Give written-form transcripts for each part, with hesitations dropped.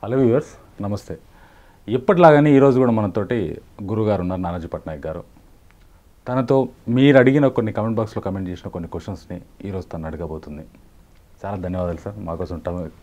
Hello viewers, నమస్తే. ఎప్పటిలాగానే ఈరోజు కూడా మనతోటి గురుగారు ఉన్నారు, నానాజీ పట్నాయక్ గారు. తనతో మీరు అడిగిన కొన్ని కమెంట్ బాక్స్లో కమెంట్ చేసిన కొన్ని క్వశ్చన్స్ని ఈరోజు తను అడగబోతుంది. చాలా ధన్యవాదాలు సార్ మాకోసం.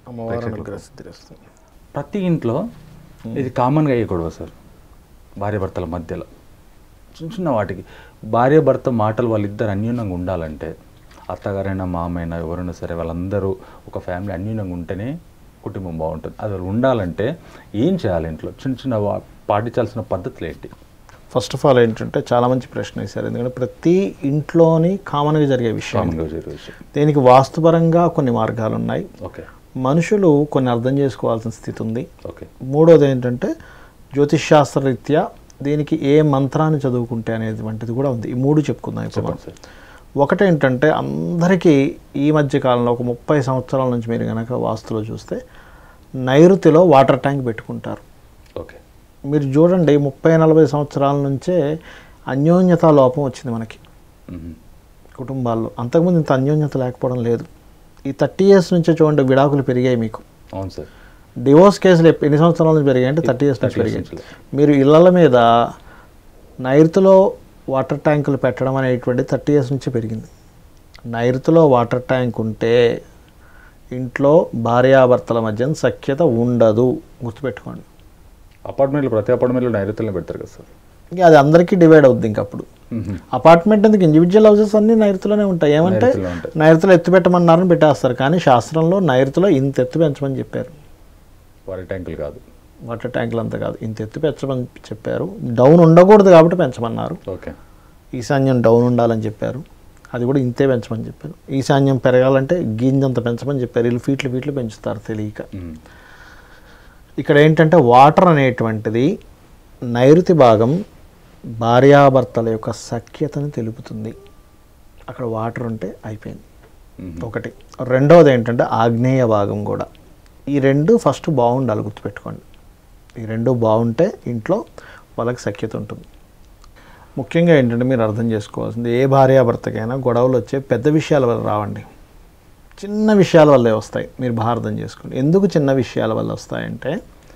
ప్రతి ఇంట్లో ఇది కామన్గా అయ్యకూడదు సార్, భార్యాభర్తల మధ్యలో చిన్న చిన్న వాటికి భార్యాభర్త మాటలు వాళ్ళిద్దరు అన్యోన్యంగా ఉండాలంటే, అత్తగారైనా మామైనా ఎవరైనా సరే వాళ్ళందరూ ఒక ఫ్యామిలీ అన్యోన్యంగా ఉంటేనే కుటుంబం బాగుంటుంది. అది ఉండాలంటే ఏం చేయాలి? ఇంట్లో చిన్న చిన్న పాటించాల్సిన పద్ధతులు ఏంటి? ఫస్ట్ ఆఫ్ ఆల్ ఏంటంటే చాలా మంచి ప్రశ్న వేశారు. ఎందుకంటే ప్రతి ఇంట్లోని కామన్గా జరిగే విషయం. దీనికి వాస్తుపరంగా కొన్ని మార్గాలు ఉన్నాయి. ఓకే, మనుషులు కొన్ని అర్థం చేసుకోవాల్సిన స్థితి ఉంది. ఓకే. మూడోది ఏంటంటే జ్యోతిష్శాస్త్ర రీత్యా దీనికి ఏ మంత్రాన్ని చదువుకుంటే అనేది వంటిది కూడా ఉంది. ఈ మూడు చెప్పుకుందాం ఇప్పుడు. ఒకటేంటంటే అందరికీ ఈ మధ్య కాలంలో ఒక 30 సంవత్సరాల నుంచి మీరు కనుక వాస్తులో చూస్తే నైరుతిలో వాటర్ ట్యాంక్ పెట్టుకుంటారు. ఓకే, మీరు చూడండి 30-40 సంవత్సరాల నుంచే అన్యోన్యతా లోపం వచ్చింది మనకి కుటుంబాల్లో. అంతకుముందు ఇంత అన్యోన్యత లేకపోవడం లేదు. ఈ 30 years నుంచే చూడండి విడాకులు పెరిగాయి మీకు. అవును సార్. డివోర్స్ కేసులు ఎన్ని సంవత్సరాల నుంచి పెరిగాయి అంటే 30 years నుంచి పెరిగాయి. మీరు ఇళ్ళ మీద నైరుతిలో వాటర్ ట్యాంకులు పెట్టడం అనేటువంటి 30 years నుంచి పెరిగింది. నైరుతిలో వాటర్ ట్యాంక్ ఉంటే ఇంట్లో భార్యాభర్తల మధ్య సఖ్యత ఉండదు, గుర్తుపెట్టుకోండి. అపార్ట్మెంట్లు ప్రతి అపార్ట్మెంట్లో నైరుతిలో పెడతారు కదా సార్. ఇంకా అది అందరికీ డివైడ్ అవుద్ది. ఇంకప్పుడు అపార్ట్మెంట్ ఎందుకు, ఇండివిజువల్ హౌసెస్ అన్నీ నైరుతిలోనే ఉంటాయి. ఏమంటే నైరుతిలో ఎత్తు పెట్టమన్నారని పెట్టేస్తారు. కానీ శాస్త్రంలో నైరుతిలో ఇంత ఎత్తు పెంచమని చెప్పారు. వాటర్ ట్యాంకులు కాదు, వాటర్ ట్యాంకులు అంతా కాదు, ఇంత ఎత్తు పెంచమని చెప్పారు. డౌన్ ఉండకూడదు కాబట్టి పెంచమన్నారు. ఓకే. ఈశాన్యం డౌన్ ఉండాలని చెప్పారు, అది కూడా ఇంతే పెంచమని చెప్పారు. ఈశాన్యం పెరగాలంటే గింజంత పెంచమని చెప్పారు. వీళ్ళు ఫీట్లు పెంచుతారు తెలియక. ఇక్కడ ఏంటంటే వాటర్ అనేటువంటిది నైరుతి భాగం భార్యాభర్తల యొక్క సఖ్యతను తెలుపుతుంది. అక్కడ వాటర్ ఉంటే అయిపోయింది ఒకటి. రెండవది ఏంటంటే ఆగ్నేయ భాగం కూడా. ఈ రెండు ఫస్ట్ బాగుండాలి, గుర్తుపెట్టుకోండి. ఈ రెండు బాగుంటే ఇంట్లో వాళ్ళకి సఖ్యత ఉంటుంది. ముఖ్యంగా ఏంటంటే మీరు అర్థం చేసుకోవాల్సింది, ఏ భార్యాభర్తకైనా గొడవలు వచ్చే పెద్ద విషయాల వల్ల రావండి, చిన్న విషయాల వల్లే వస్తాయి. మీరు బాగా అర్థం చేసుకోండి. ఎందుకు చిన్న విషయాల వల్ల వస్తాయంటే,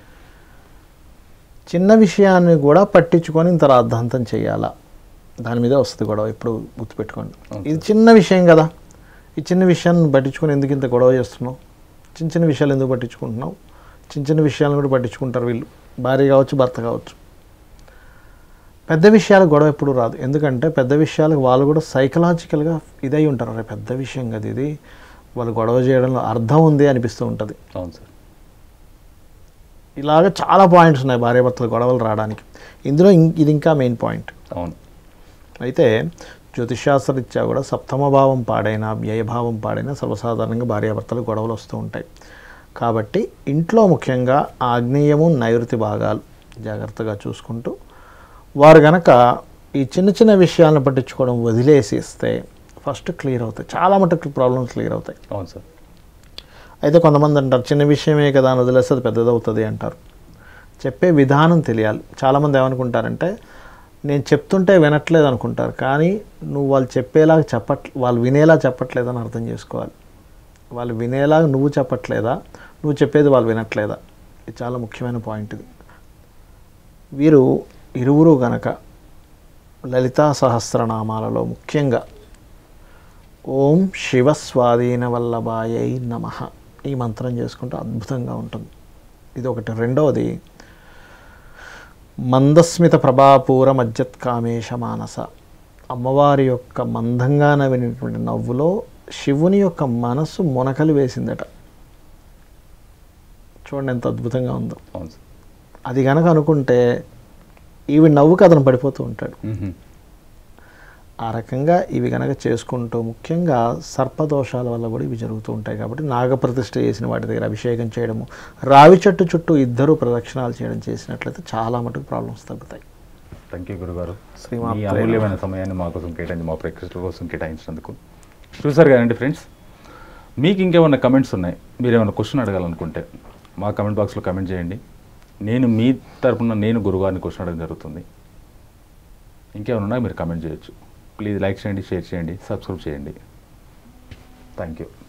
చిన్న విషయాన్ని కూడా పట్టించుకొని ఇంత రాద్ధాంతం చేయాలా, దాని మీదే వస్తుంది గొడవ. ఇప్పుడు గుర్తుపెట్టుకోండి, ఇది చిన్న విషయం కదా, ఈ చిన్న విషయాన్ని పట్టించుకొని ఎందుకు ఇంత గొడవ చేస్తున్నావు, చిన్న చిన్న విషయాలు ఎందుకు పట్టించుకుంటున్నావు. చిన్న చిన్న విషయాలను కూడా పట్టించుకుంటారు వీళ్ళు, భార్య కావచ్చు భర్త కావచ్చు. పెద్ద విషయాలకు గొడవ ఎప్పుడు రాదు. ఎందుకంటే పెద్ద విషయాలకు వాళ్ళు కూడా సైకలాజికల్గా ఇదై ఉంటారు. అరే పెద్ద విషయం కదా ఇది, వాళ్ళు గొడవ చేయడంలో అర్థం ఉంది అనిపిస్తూ ఉంటుంది. అవును సార్. ఇలాగ చాలా పాయింట్స్ ఉన్నాయి భార్యాభర్తల గొడవలు రావడానికి. ఇందులో ఇది ఇంకా మెయిన్ పాయింట్. అవును. అయితే జ్యోతిషాస్త్రరీత్యా కూడా సప్తమ భావం పాడైనా వ్యయభావం పాడైనా సర్వసాధారణంగా భార్యాభర్తలు గొడవలు వస్తూ ఉంటాయి. కాబట్టి ఇంట్లో ముఖ్యంగా ఆగ్నేయము నైరుతి భాగాలు జాగ్రత్తగా చూసుకుంటూ వారు గనక ఈ చిన్న చిన్న విషయాలను పట్టించుకోవడం వదిలేసిస్తే ఫస్ట్ క్లియర్ అవుతాయి. చాలా మటుకు ప్రాబ్లమ్స్ క్లియర్ అవుతాయి. అవును సార్. అయితే కొంతమంది అంటారు చిన్న విషయమే కదా అని వదిలేస్తే అది పెద్దదవుతుంది అంటారు. చెప్పే విధానం తెలియాలి. చాలామంది ఏమనుకుంటారంటే నేను చెప్తుంటే వినట్లేదు అనుకుంటారు. కానీ నువ్వు వాళ్ళు చెప్పేలాగా వాళ్ళు వినేలా చెప్పట్లేదని అర్థం చేసుకోవాలి. వాళ్ళు వినేలాగా నువ్వు చెప్పట్లేదా, నువ్వు చెప్పేది వాళ్ళు వినట్లేదా, ఇది చాలా ముఖ్యమైన పాయింట్. ఇది వీరు ఇరువురు గనక లలితా సహస్రనామాలలో ముఖ్యంగా ఓం శివస్వాధీన వల్లభాయై నమః ఈ మంత్రం చేసుకుంటే అద్భుతంగా ఉంటుంది. ఇది ఒకటి. రెండవది మందస్మిత ప్రభాపూర మజ్జత్కామేశ మానస, అమ్మవారి యొక్క మందంగా నవ్వినటువంటి నవ్వులో శివుని యొక్క మనస్సు మొనకలు వేసిందట. చూడండి ఎంత అద్భుతంగా ఉందో. అది కనుక అనుకుంటే ఇవి నవ్వుకి అతను పడిపోతూ ఉంటాడు. ఆ రకంగా ఇవి కనుక చేసుకుంటూ, ముఖ్యంగా సర్పదోషాల వల్ల కూడా ఇవి జరుగుతూ ఉంటాయి. కాబట్టి నాగప్రతిష్ఠ చేసిన వాటి దగ్గర అభిషేకం చేయడము, రావి చెట్టు చుట్టూ ఇద్దరు ప్రదక్షిణాలు చేయడం చేసినట్లయితే చాలా మటుకు ప్రాబ్లమ్స్ తగ్గుతాయి. థ్యాంక్ యూ గురుగారు. మీ అమూల్యమైన సమయాన్ని మా కోసం కేటాయించి, మా ప్రేక్షకుల కోసం కేటాయించినందుకు. చూసారు కదండి ఫ్రెండ్స్, మీకు ఇంకేమైనా కమెంట్స్ ఉన్నాయి, మీరు ఏమైనా క్వశ్చన్ అడగాలనుకుంటే మా కమెంట్ బాక్స్లో కమెంట్ చేయండి. నేను మీ తరపున గురుగారిని క్వశ్చన్ అడగడం జరుగుతుంది. ఇంకేమైనా ఉన్నా మీరు కమెంట్ చేయొచ్చు. ప్లీజ్ లైక్ చేయండి, షేర్ చేయండి, సబ్స్క్రైబ్ చేయండి. Thank you.